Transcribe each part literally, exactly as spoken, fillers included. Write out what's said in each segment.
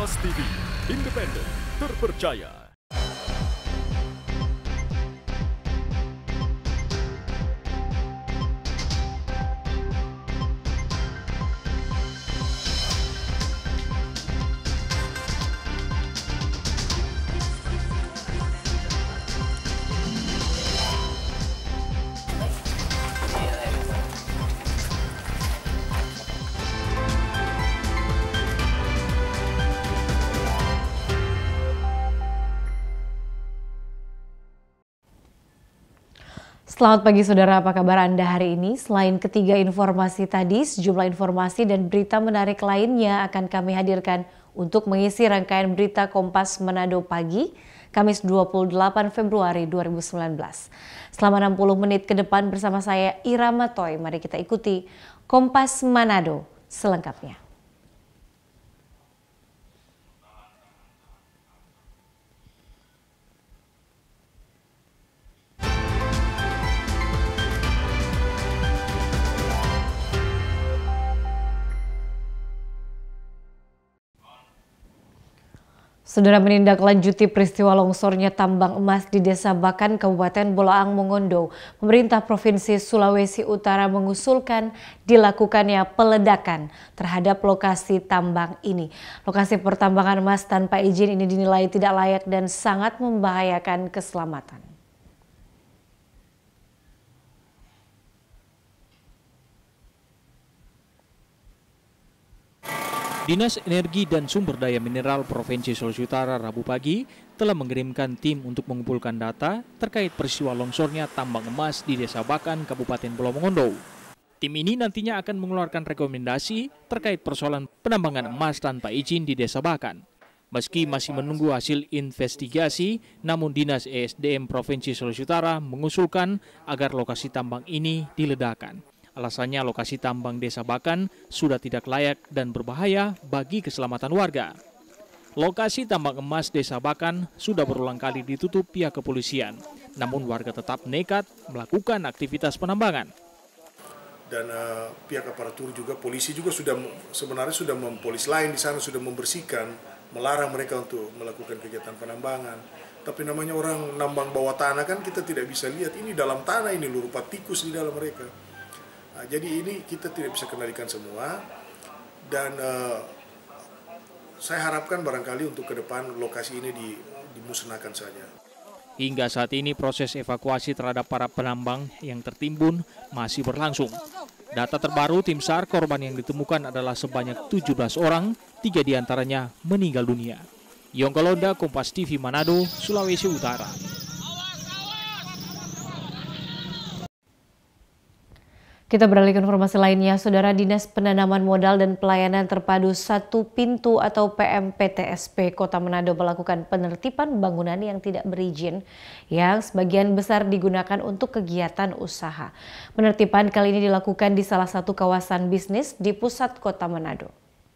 Kompas T V, independen, terpercaya. Selamat pagi saudara, apa kabar Anda hari ini? Selain ketiga informasi tadi, sejumlah informasi dan berita menarik lainnya akan kami hadirkan untuk mengisi rangkaian berita Kompas Manado pagi, Kamis dua puluh delapan Februari dua ribu sembilan belas. Selama enam puluh menit ke depan bersama saya Irama Toy, mari kita ikuti Kompas Manado selengkapnya. Saudara, menindaklanjuti peristiwa longsornya tambang emas di Desa Bakan, Kabupaten Bolaang Mongondo, pemerintah Provinsi Sulawesi Utara mengusulkan dilakukannya peledakan terhadap lokasi tambang ini. Lokasi pertambangan emas tanpa izin ini dinilai tidak layak dan sangat membahayakan keselamatan. Dinas Energi dan Sumber Daya Mineral Provinsi Sulawesi Utara Rabu pagi telah mengirimkan tim untuk mengumpulkan data terkait peristiwa longsornya tambang emas di Desa Bakan, Kabupaten Bolaang Mongondo. Tim ini nantinya akan mengeluarkan rekomendasi terkait persoalan penambangan emas tanpa izin di Desa Bakan. Meski masih menunggu hasil investigasi, namun Dinas E S D M Provinsi Sulawesi Utara mengusulkan agar lokasi tambang ini diledakkan. Alasannya lokasi tambang Desa Bakan sudah tidak layak dan berbahaya bagi keselamatan warga. Lokasi tambang emas Desa Bakan sudah berulang kali ditutup pihak kepolisian, namun warga tetap nekat melakukan aktivitas penambangan. Dan uh, pihak aparatur juga, polisi juga sudah sebenarnya sudah mempolis lain di sana sudah membersihkan, melarang mereka untuk melakukan kegiatan penambangan. Tapi namanya orang nambang bawah tanah kan kita tidak bisa lihat ini dalam tanah ini lurupa tikus di dalam mereka. Nah, jadi ini kita tidak bisa kendalikan semua dan uh, saya harapkan barangkali untuk ke depan lokasi ini di, dimusnahkan saja. Hingga saat ini proses evakuasi terhadap para penambang yang tertimbun masih berlangsung. Data terbaru tim SAR korban yang ditemukan adalah sebanyak tujuh belas orang, tiga diantaranya meninggal dunia. Yongko Londa, Kompas T V Manado, Sulawesi Utara. Kita beralih ke informasi lainnya, Saudara. Dinas Penanaman Modal dan Pelayanan Terpadu Satu Pintu atau P M P T S P Kota Manado melakukan penertiban bangunan yang tidak berizin yang sebagian besar digunakan untuk kegiatan usaha. Penertiban kali ini dilakukan di salah satu kawasan bisnis di pusat Kota Manado.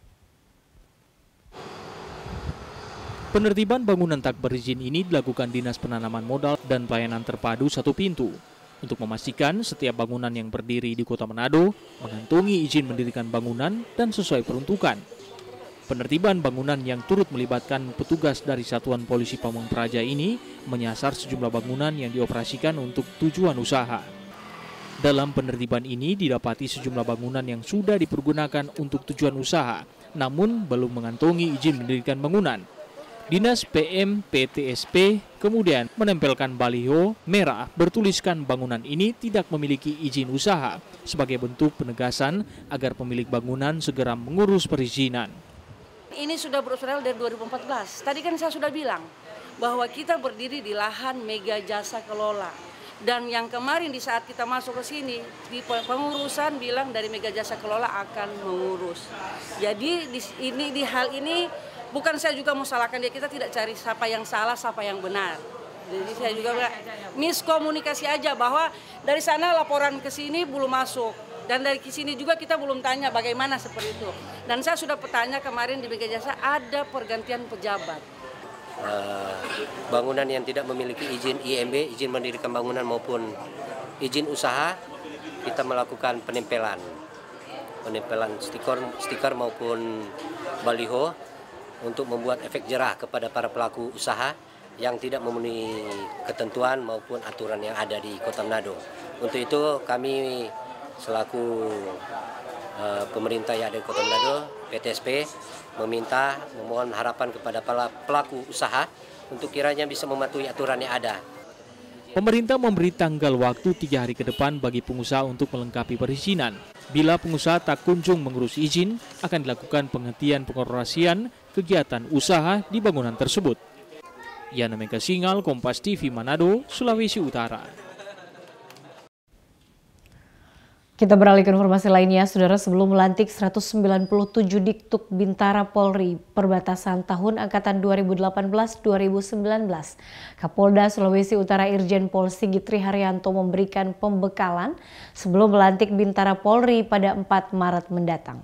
Penertiban bangunan tak berizin ini dilakukan Dinas Penanaman Modal dan Pelayanan Terpadu Satu Pintu untuk memastikan setiap bangunan yang berdiri di Kota Manado mengantongi izin mendirikan bangunan dan sesuai peruntukan. Penertiban bangunan yang turut melibatkan petugas dari Satuan Polisi Pamong Praja ini menyasar sejumlah bangunan yang dioperasikan untuk tujuan usaha. Dalam penertiban ini didapati sejumlah bangunan yang sudah dipergunakan untuk tujuan usaha, namun belum mengantongi izin mendirikan bangunan. Dinas P M P T S P kemudian menempelkan baliho merah bertuliskan bangunan ini tidak memiliki izin usaha sebagai bentuk penegasan agar pemilik bangunan segera mengurus perizinan. Ini sudah beroperasional dari dua ribu empat belas. Tadi kan saya sudah bilang bahwa kita berdiri di lahan Mega Jasa Kelola. Dan yang kemarin di saat kita masuk ke sini, di pengurusan bilang dari Mega Jasa Kelola akan mengurus. Jadi di, ini, di hal ini bukan saya juga mau salahkan dia, kita tidak cari siapa yang salah, siapa yang benar. Jadi saya juga miskomunikasi aja bahwa dari sana laporan ke sini belum masuk. Dan dari sini juga kita belum tanya bagaimana seperti itu. Dan saya sudah bertanya kemarin di Mega Jasa ada pergantian pejabat. Uh, bangunan yang tidak memiliki izin I M B, izin mendirikan bangunan maupun izin usaha, kita melakukan penempelan. Penempelan stiker, stiker maupun baliho untuk membuat efek jerah kepada para pelaku usaha yang tidak memenuhi ketentuan maupun aturan yang ada di Kota Manado. Untuk itu kami selaku uh, pemerintah yang ada di Kota Manado, P T S P, meminta, memohon harapan kepada para pelaku usaha untuk kiranya bisa mematuhi aturan yang ada. Pemerintah memberi tanggal waktu tiga hari ke depan bagi pengusaha untuk melengkapi perizinan. Bila pengusaha tak kunjung mengurus izin, akan dilakukan penghentian pengoperasian kegiatan usaha di bangunan tersebut. Yana Mega Singal, Kompas T V Manado, Sulawesi Utara. Kita beralih ke informasi lainnya, Saudara. Sebelum melantik seratus sembilan puluh tujuh Diktuk Bintara Polri perbatasan tahun angkatan dua ribu delapan belas dua ribu sembilan belas, Kapolda Sulawesi Utara Irjen Pol Sigit Triharyanto memberikan pembekalan sebelum melantik Bintara Polri pada empat Maret mendatang.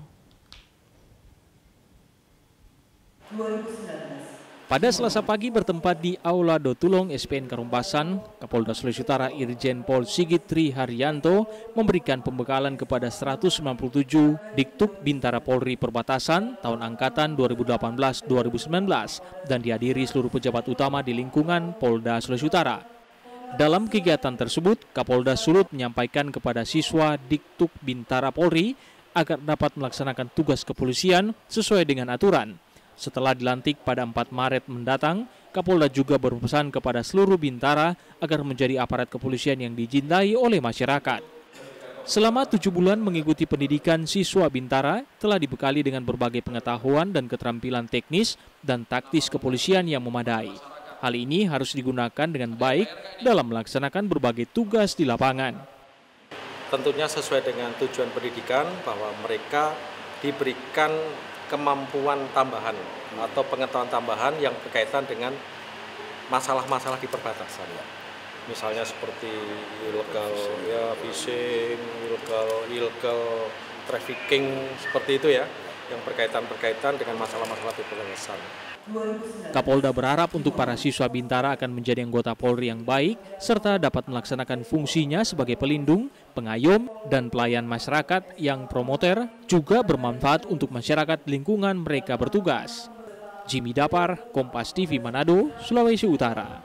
Pada Selasa pagi bertempat di Aula Dotulong S P N Karumpasan, Kapolda Sulawesi Utara Irjen Pol Sigit Triharyanto memberikan pembekalan kepada seratus sembilan puluh tujuh Diktuk Bintara Polri perbatasan tahun angkatan dua ribu delapan belas dua ribu sembilan belas dan dihadiri seluruh pejabat utama di lingkungan Polda Sulawesi Utara. Dalam kegiatan tersebut, Kapolda Sulut menyampaikan kepada siswa Diktuk Bintara Polri agar dapat melaksanakan tugas kepolisian sesuai dengan aturan. Setelah dilantik pada empat Maret mendatang, Kapolda juga berpesan kepada seluruh Bintara agar menjadi aparat kepolisian yang dicintai oleh masyarakat. Selama tujuh bulan mengikuti pendidikan, siswa Bintara telah dibekali dengan berbagai pengetahuan dan keterampilan teknis dan taktis kepolisian yang memadai. Hal ini harus digunakan dengan baik dalam melaksanakan berbagai tugas di lapangan. Tentunya sesuai dengan tujuan pendidikan bahwa mereka diberikan kemampuan tambahan atau pengetahuan tambahan yang berkaitan dengan masalah-masalah di perbatasan, ya. Misalnya seperti illegal ya fishing, illegal illegal trafficking, seperti itu ya, yang berkaitan-berkaitan dengan masalah-masalah di perbatasan. Kapolda berharap untuk para siswa Bintara akan menjadi anggota Polri yang baik serta dapat melaksanakan fungsinya sebagai pelindung, pengayom, dan pelayan masyarakat yang promoter juga bermanfaat untuk masyarakat lingkungan mereka bertugas. Jimmy Dapar, Kompas T V Manado, Sulawesi Utara.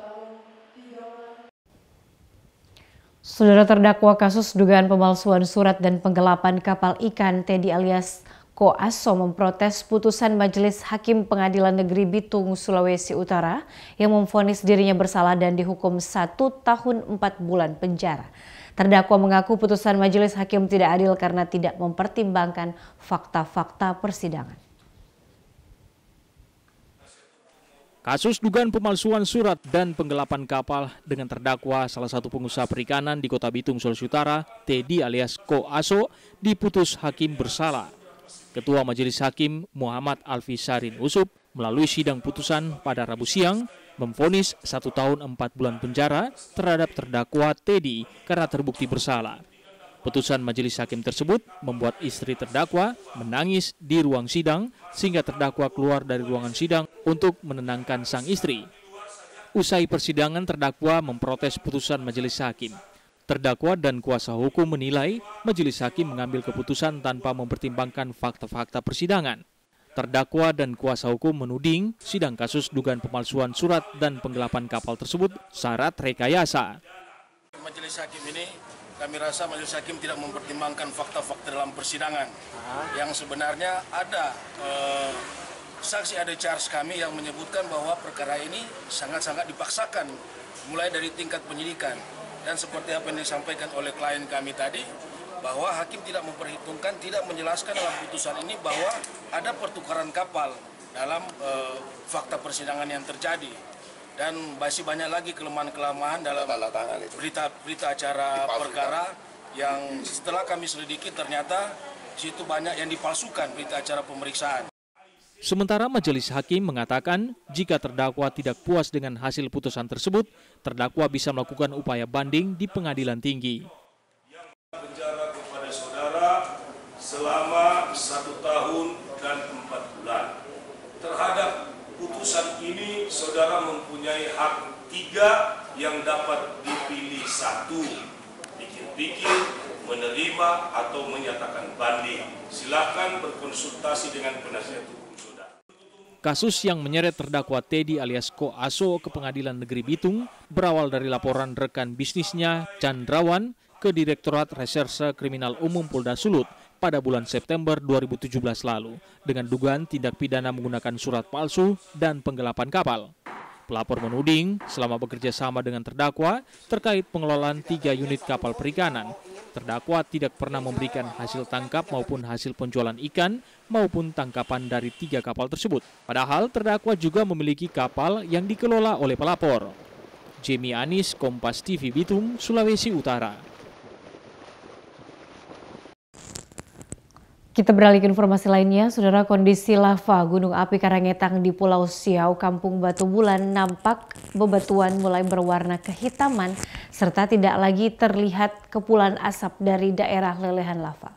Saudara, terdakwa kasus dugaan pemalsuan surat dan penggelapan kapal ikan Teddy alias Ko Aso memprotes putusan Majelis Hakim Pengadilan Negeri Bitung, Sulawesi Utara yang memvonis dirinya bersalah dan dihukum satu tahun empat bulan penjara. Terdakwa mengaku putusan Majelis Hakim tidak adil karena tidak mempertimbangkan fakta-fakta persidangan. Kasus dugaan pemalsuan surat dan penggelapan kapal dengan terdakwa salah satu pengusaha perikanan di Kota Bitung, Sulawesi Utara, Teddy alias Ko Aso, diputus hakim bersalah. Ketua Majelis Hakim Muhammad Alfisarin Usup melalui sidang putusan pada Rabu siang memvonis satu tahun empat bulan penjara terhadap terdakwa Teddy karena terbukti bersalah. Putusan Majelis Hakim tersebut membuat istri terdakwa menangis di ruang sidang sehingga terdakwa keluar dari ruangan sidang untuk menenangkan sang istri. Usai persidangan, terdakwa memprotes putusan Majelis Hakim. Terdakwa dan kuasa hukum menilai Majelis Hakim mengambil keputusan tanpa mempertimbangkan fakta-fakta persidangan. Terdakwa dan kuasa hukum menuding sidang kasus dugaan pemalsuan surat dan penggelapan kapal tersebut syarat rekayasa. Majelis Hakim ini, kami rasa Majelis Hakim tidak mempertimbangkan fakta-fakta dalam persidangan. Yang sebenarnya ada eh, saksi ada charge kami yang menyebutkan bahwa perkara ini sangat-sangat dipaksakan mulai dari tingkat penyidikan. Dan seperti apa yang disampaikan oleh klien kami tadi, bahwa hakim tidak memperhitungkan, tidak menjelaskan dalam putusan ini bahwa ada pertukaran kapal dalam e, fakta persidangan yang terjadi. Dan masih banyak lagi kelemahan-kelemahan dalam berita-berita acara perkara yang setelah kami selidiki ternyata situ banyak yang dipalsukan berita acara pemeriksaan. Sementara Majelis Hakim mengatakan jika terdakwa tidak puas dengan hasil putusan tersebut, terdakwa bisa melakukan upaya banding di pengadilan tinggi. Penjara kepada saudara selama satu tahun dan empat bulan. Terhadap putusan ini, saudara mempunyai hak tiga yang dapat dipilih satu. Pikir-pikir, menerima atau menyatakan banding. Silakan berkonsultasi dengan penasihat hukum. Kasus yang menyeret terdakwa Teddy alias Ko Aso ke Pengadilan Negeri Bitung berawal dari laporan rekan bisnisnya Chandrawan ke Direktorat Reserse Kriminal Umum Polda Sulut pada bulan September dua ribu tujuh belas lalu dengan dugaan tindak pidana menggunakan surat palsu dan penggelapan kapal. Pelapor menuding selama bekerja sama dengan terdakwa terkait pengelolaan tiga unit kapal perikanan, terdakwa tidak pernah memberikan hasil tangkap maupun hasil penjualan ikan maupun tangkapan dari tiga kapal tersebut. Padahal terdakwa juga memiliki kapal yang dikelola oleh pelapor. Jamie Anis, Kompas T V Bitung, Sulawesi Utara. Kita beralih ke informasi lainnya, Saudara. Kondisi lava Gunung Api Karangetang di Pulau Siau, Kampung Batu Bulan nampak bebatuan mulai berwarna kehitaman serta tidak lagi terlihat kepulan asap dari daerah lelehan lava.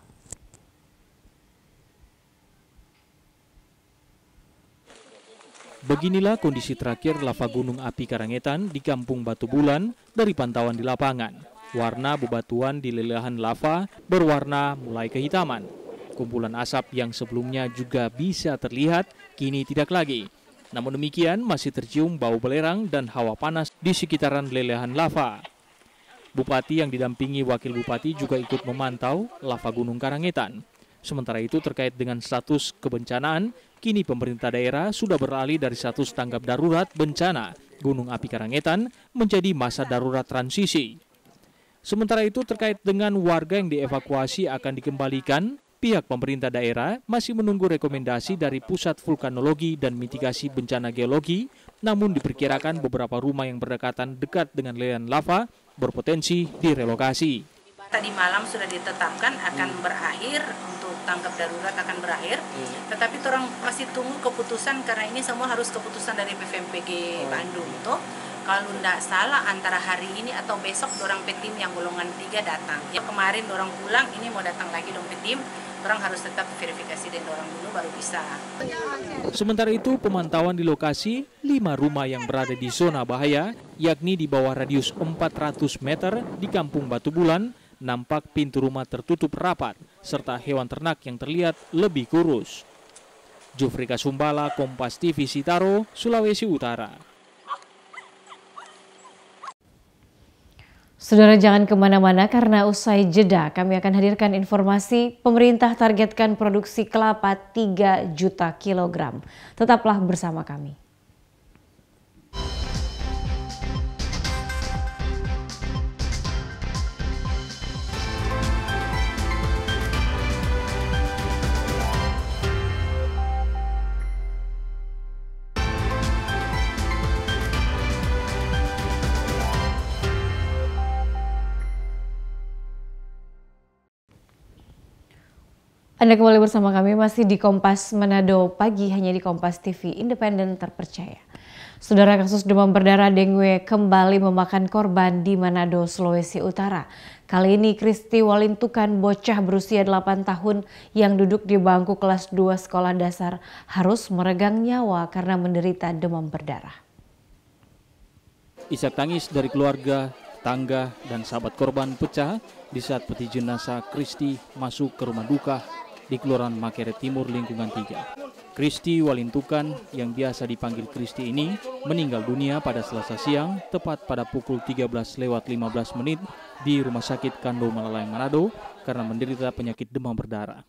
Beginilah kondisi terakhir lava Gunung Api Karangetang di Kampung Batu Bulan dari pantauan di lapangan. Warna bebatuan di lelehan lava berwarna mulai kehitaman. Kumpulan asap yang sebelumnya juga bisa terlihat, kini tidak lagi. Namun demikian, masih tercium bau belerang dan hawa panas di sekitaran lelehan lava. Bupati yang didampingi Wakil Bupati juga ikut memantau lava Gunung Karangetang. Sementara itu terkait dengan status kebencanaan, kini pemerintah daerah sudah beralih dari status tanggap darurat bencana Gunung Api Karangetang menjadi masa darurat transisi. Sementara itu terkait dengan warga yang dievakuasi akan dikembalikan, pihak pemerintah daerah masih menunggu rekomendasi dari Pusat Vulkanologi dan Mitigasi Bencana Geologi, namun diperkirakan beberapa rumah yang berdekatan dekat dengan lelehan lava berpotensi direlokasi. Tadi malam sudah ditetapkan akan berakhir, untuk tanggap darurat akan berakhir, tetapi orang masih tunggu keputusan karena ini semua harus keputusan dari P V M P G Bandung. Tuh. Kalau tidak salah antara hari ini atau besok dorang petim yang golongan tiga datang. Ya, kemarin dorang pulang, ini mau datang lagi dong petim. Orang harus tetap verifikasi dan orang dulu baru bisa. Sementara itu pemantauan di lokasi lima rumah yang berada di zona bahaya, yakni di bawah radius empat ratus meter di Kampung Batu Bulan, nampak pintu rumah tertutup rapat serta hewan ternak yang terlihat lebih kurus. Jufrika Sumbala, Kompas T V Sitaro, Sulawesi Utara. Saudara, jangan kemana-mana karena usai jeda kami akan hadirkan informasi pemerintah targetkan produksi kelapa tiga juta kilogram. Tetaplah bersama kami. Anda kembali bersama kami masih di Kompas Manado Pagi, hanya di Kompas T V Independen Terpercaya. Saudara, kasus demam berdarah dengue kembali memakan korban di Manado, Sulawesi Utara. Kali ini Kristi Walintukan, bocah berusia delapan tahun yang duduk di bangku kelas dua sekolah dasar, harus meregang nyawa karena menderita demam berdarah. Isak tangis dari keluarga, tangga, dan sahabat korban pecah di saat peti jenazah Kristi masuk ke rumah duka di Kelurahan Makere Timur, Lingkungan tiga. Kristi Walintukan yang biasa dipanggil Kristi ini meninggal dunia pada Selasa siang tepat pada pukul tiga belas lewat lima belas menit di Rumah Sakit Kando Malalayang Manado karena menderita penyakit demam berdarah.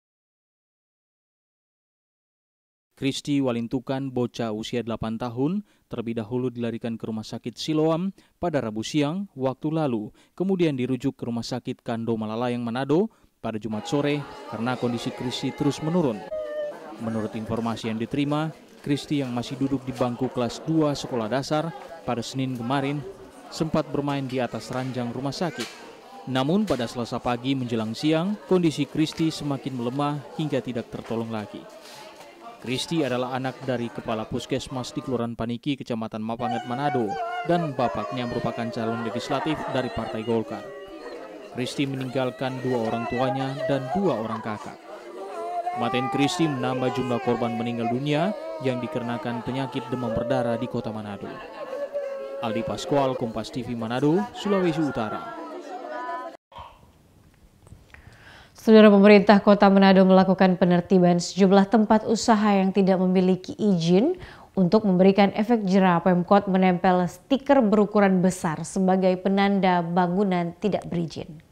Kristi Walintukan, bocah usia delapan tahun, terlebih dahulu dilarikan ke Rumah Sakit Siloam pada Rabu siang waktu lalu, kemudian dirujuk ke Rumah Sakit Kando Malalayang Manado pada Jumat sore karena kondisi Kristi terus menurun. Menurut informasi yang diterima, Kristi yang masih duduk di bangku kelas dua sekolah dasar pada Senin kemarin sempat bermain di atas ranjang rumah sakit. Namun pada Selasa pagi menjelang siang, kondisi Kristi semakin melemah hingga tidak tertolong lagi. Kristi adalah anak dari Kepala Puskesmas di Kelurahan Paniki, Kecamatan Mapangat, Manado, dan bapaknya merupakan calon legislatif dari Partai Golkar. Kristi meninggalkan dua orang tuanya dan dua orang kakak. Kematian Kristi menambah jumlah korban meninggal dunia yang dikarenakan penyakit demam berdarah di Kota Manado. Aldi Pascual, Kompas T V Manado, Sulawesi Utara. Saudara, pemerintah Kota Manado melakukan penertiban sejumlah tempat usaha yang tidak memiliki izin untuk memberikan efek jera. Pemkot menempel stiker berukuran besar sebagai penanda bangunan tidak berizin.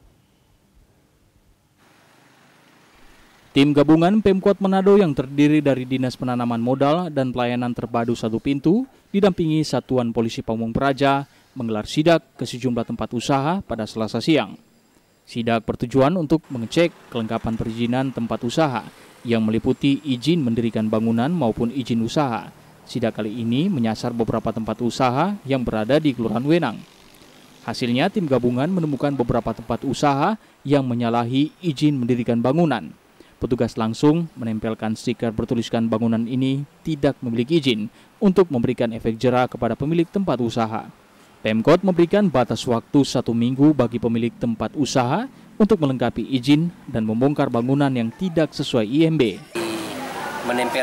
Tim gabungan Pemkot Manado yang terdiri dari Dinas Penanaman Modal dan Pelayanan Terpadu Satu Pintu didampingi Satuan Polisi Pamung Praja menggelar sidak ke sejumlah tempat usaha pada Selasa siang. Sidak bertujuan untuk mengecek kelengkapan perizinan tempat usaha yang meliputi izin mendirikan bangunan maupun izin usaha. Sidak kali ini menyasar beberapa tempat usaha yang berada di Kelurahan Wenang. Hasilnya tim gabungan menemukan beberapa tempat usaha yang menyalahi izin mendirikan bangunan. Petugas langsung menempelkan stiker bertuliskan bangunan ini tidak memiliki izin untuk memberikan efek jera kepada pemilik tempat usaha. Pemkot memberikan batas waktu satu minggu bagi pemilik tempat usaha untuk melengkapi izin dan membongkar bangunan yang tidak sesuai I M B. Menempel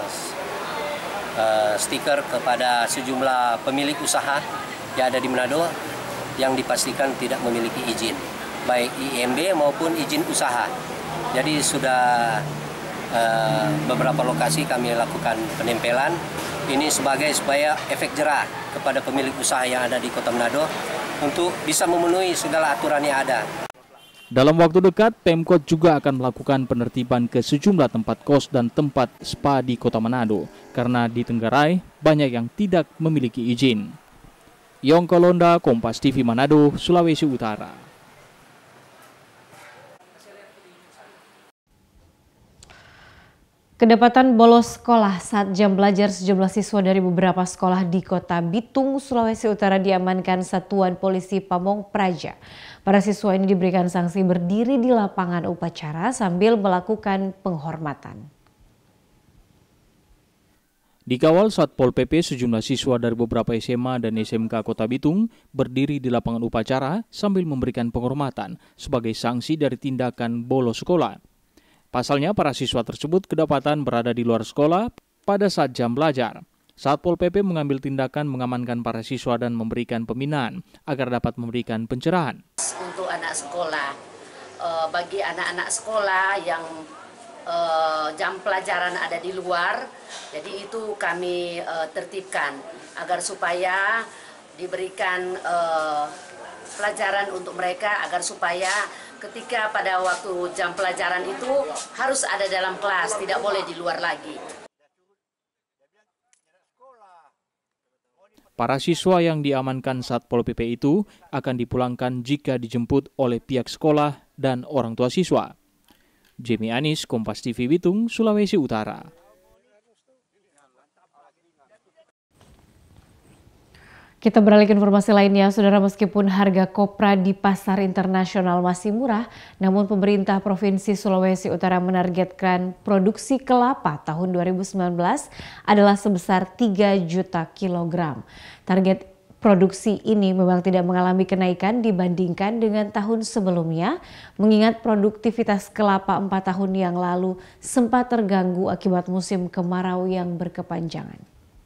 uh, stiker kepada sejumlah pemilik usaha yang ada di Manado yang dipastikan tidak memiliki izin, baik I M B maupun izin usaha. Jadi sudah uh, beberapa lokasi kami lakukan penempelan. Ini sebagai supaya efek jera kepada pemilik usaha yang ada di Kota Manado untuk bisa memenuhi segala aturan yang ada. Dalam waktu dekat, Pemkot juga akan melakukan penertiban ke sejumlah tempat kos dan tempat spa di Kota Manado karena di Tenggarai banyak yang tidak memiliki izin. Yongko Londa, Kompas T V Manado, Sulawesi Utara. Kedapatan bolos sekolah saat jam belajar sejumlah siswa dari beberapa sekolah di Kota Bitung, Sulawesi Utara diamankan Satuan Polisi Pamong Praja. Para siswa ini diberikan sanksi berdiri di lapangan upacara sambil melakukan penghormatan. Dikawal Satpol P P, sejumlah siswa dari beberapa S M A dan S M K Kota Bitung berdiri di lapangan upacara sambil memberikan penghormatan sebagai sanksi dari tindakan bolos sekolah. Pasalnya, para siswa tersebut kedapatan berada di luar sekolah pada saat jam belajar. Satpol P P mengambil tindakan mengamankan para siswa dan memberikan pembinaan agar dapat memberikan pencerahan. Untuk anak sekolah, bagi anak-anak sekolah yang jam pelajaran ada di luar, jadi itu kami tertibkan agar supaya diberikan pelajaran untuk mereka agar supaya ketika pada waktu jam pelajaran itu harus ada dalam kelas, tidak boleh di luar lagi. Para siswa yang diamankan Satpol P P itu akan dipulangkan jika dijemput oleh pihak sekolah dan orang tua siswa. Jamie Anis, Kompas T V Bitung, Sulawesi Utara. Kita beralih ke informasi lainnya, saudara. Meskipun harga kopra di pasar internasional masih murah, namun pemerintah Provinsi Sulawesi Utara menargetkan produksi kelapa tahun dua ribu sembilan belas adalah sebesar tiga juta kilogram. Target produksi ini memang tidak mengalami kenaikan dibandingkan dengan tahun sebelumnya, mengingat produktivitas kelapa empat tahun yang lalu sempat terganggu akibat musim kemarau yang berkepanjangan.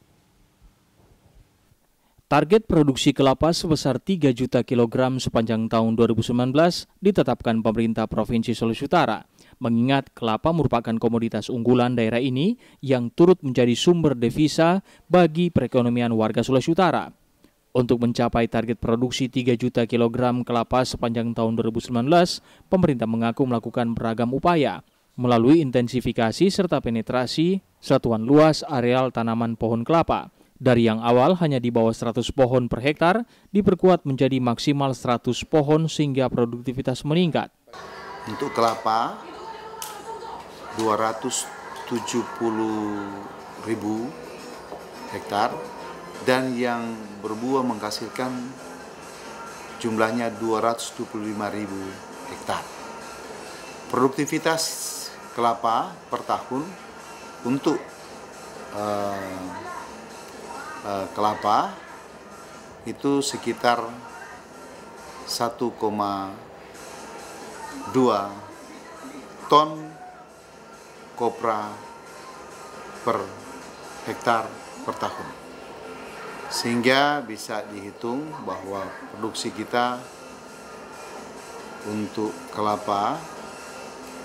Target produksi kelapa sebesar tiga juta kilogram sepanjang tahun dua ribu sembilan belas ditetapkan pemerintah Provinsi Sulawesi Utara, mengingat kelapa merupakan komoditas unggulan daerah ini yang turut menjadi sumber devisa bagi perekonomian warga Sulawesi Utara. Untuk mencapai target produksi tiga juta kilogram kelapa sepanjang tahun dua ribu sembilan belas, pemerintah mengaku melakukan beragam upaya melalui intensifikasi serta penetrasi satuan luas areal tanaman pohon kelapa. Dari yang awal hanya di bawah seratus pohon per hektar, diperkuat menjadi maksimal seratus pohon sehingga produktivitas meningkat. Untuk kelapa, dua ratus tujuh puluh ribu hektar, dan yang berbuah menghasilkan jumlahnya dua ratus dua puluh lima ribu hektar. Produktivitas kelapa per tahun untuk uh, Uh, kelapa itu sekitar satu koma dua ton kopra per hektar per tahun, sehingga bisa dihitung bahwa produksi kita untuk kelapa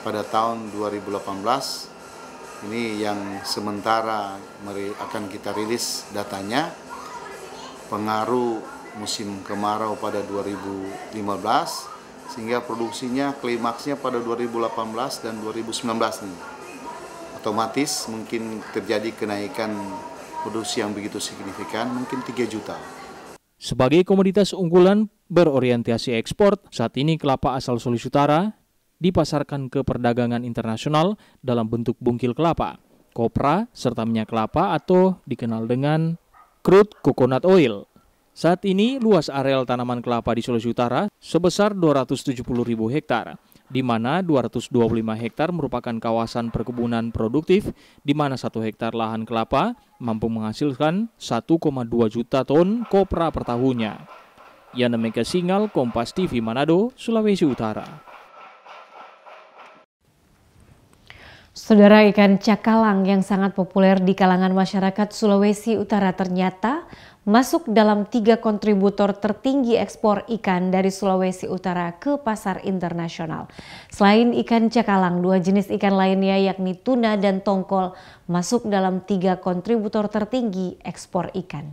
pada tahun dua ribu delapan belas. Ini yang sementara akan kita rilis datanya. Pengaruh musim kemarau pada dua ribu lima belas, sehingga produksinya klimaksnya pada dua ribu delapan belas dan dua ribu sembilan belas nih. Otomatis mungkin terjadi kenaikan produksi yang begitu signifikan, mungkin tiga juta. Sebagai komoditas unggulan berorientasi ekspor, saat ini kelapa asal Sulawesi Utara dipasarkan ke perdagangan internasional dalam bentuk bungkil kelapa, kopra, serta minyak kelapa atau dikenal dengan crude coconut oil. Saat ini luas areal tanaman kelapa di Sulawesi Utara sebesar dua ratus tujuh puluh ribu hektar, di mana dua ratus dua puluh lima hektar merupakan kawasan perkebunan produktif, di mana satu hektar lahan kelapa mampu menghasilkan satu koma dua juta ton kopra per tahunnya. Yana Mega Singal, Kompas T V Manado, Sulawesi Utara. Saudara, ikan cakalang yang sangat populer di kalangan masyarakat Sulawesi Utara ternyata masuk dalam tiga kontributor tertinggi ekspor ikan dari Sulawesi Utara ke pasar internasional. Selain ikan cakalang, dua jenis ikan lainnya yakni tuna dan tongkol masuk dalam tiga kontributor tertinggi ekspor ikan.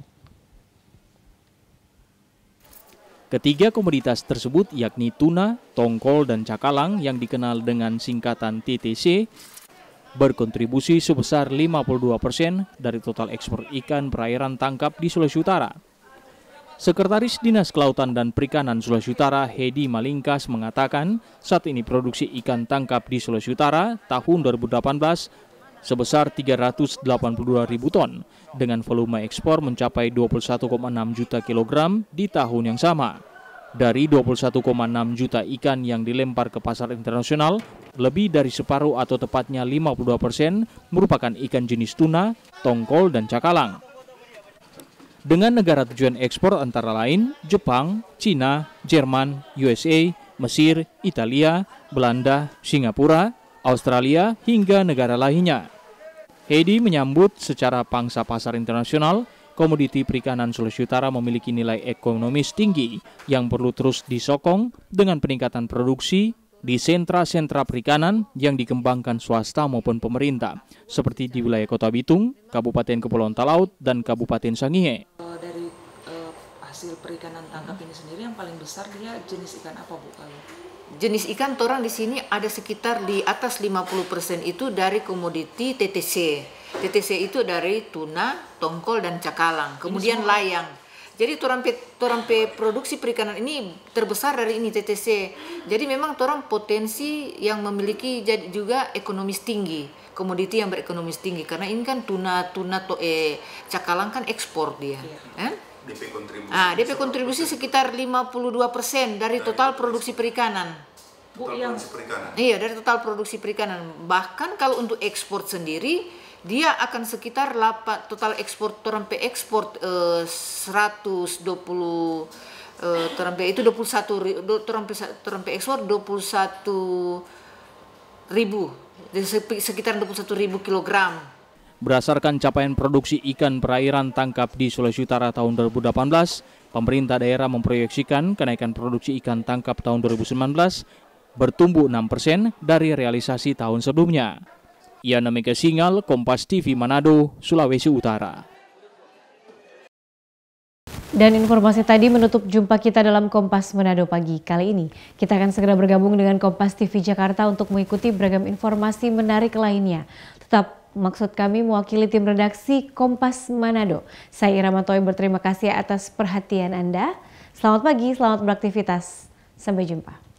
Ketiga komoditas tersebut yakni tuna, tongkol, dan cakalang yang dikenal dengan singkatan T T C berkontribusi sebesar lima puluh dua persen dari total ekspor ikan perairan tangkap di Sulawesi Utara. Sekretaris Dinas Kelautan dan Perikanan Sulawesi Utara, Hedi Malingkas, mengatakan saat ini produksi ikan tangkap di Sulawesi Utara tahun dua ribu delapan belas sebesar tiga ratus delapan puluh dua ribu ton, dengan volume ekspor mencapai dua puluh satu koma enam juta kilogram di tahun yang sama. Dari dua puluh satu koma enam juta ikan yang dilempar ke pasar internasional, lebih dari separuh atau tepatnya lima puluh dua persen merupakan ikan jenis tuna, tongkol, dan cakalang. Dengan negara tujuan ekspor antara lain Jepang, Cina, Jerman, U S A, Mesir, Italia, Belanda, Singapura, Australia, hingga negara lainnya. Hedi menyambut secara pangsa pasar internasional, komoditi perikanan Sulawesi Utara memiliki nilai ekonomis tinggi yang perlu terus disokong dengan peningkatan produksi di sentra-sentra perikanan yang dikembangkan swasta maupun pemerintah, seperti di wilayah Kota Bitung, Kabupaten Kepulauan Talaut, dan Kabupaten Sangihe. Dari uh, hasil perikanan tangkap ini sendiri yang paling besar dia jenis ikan apa, Bu? Kalau jenis ikan torang di sini ada sekitar di atas lima puluh persen itu dari komoditi T T C. T T C itu dari tuna, tongkol, dan cakalang. Kemudian layang. Jadi torampe torampe produksi perikanan ini terbesar dari ini T T C. Jadi memang torang potensi yang memiliki jadi juga ekonomis tinggi, komoditi yang berekonomis tinggi. Karena ini kan tuna tuna to eh cakalang kan ekspor dia. Iya. Eh? D P kontribusi. Ah, D P kontribusi sekitar lima puluh dua persen dari total produksi perikanan. Bu, yang perikanan. Iya, dari total produksi perikanan. Bahkan kalau untuk ekspor sendiri dia akan sekitar delapan, total ekspor torampe ekspor eh, seratus dua puluh eh, torampe itu dua puluh satu torampe torampe ekspor dua puluh satu ribu, sekitar dua puluh satu ribu kilogram. Berdasarkan capaian produksi ikan perairan tangkap di Sulawesi Utara tahun dua ribu delapan belas, pemerintah daerah memproyeksikan kenaikan produksi ikan tangkap tahun dua ribu sembilan belas bertumbuh enam persen dari realisasi tahun sebelumnya. Yana Mega Singal, Kompas T V Manado, Sulawesi Utara. Dan informasi tadi menutup jumpa kita dalam Kompas Manado pagi kali ini. Kita akan segera bergabung dengan Kompas T V Jakarta untuk mengikuti beragam informasi menarik lainnya. Tetap maksud kami mewakili tim redaksi Kompas Manado. Saya Ira Matoy berterima kasih atas perhatian Anda. Selamat pagi, selamat beraktivitas. Sampai jumpa.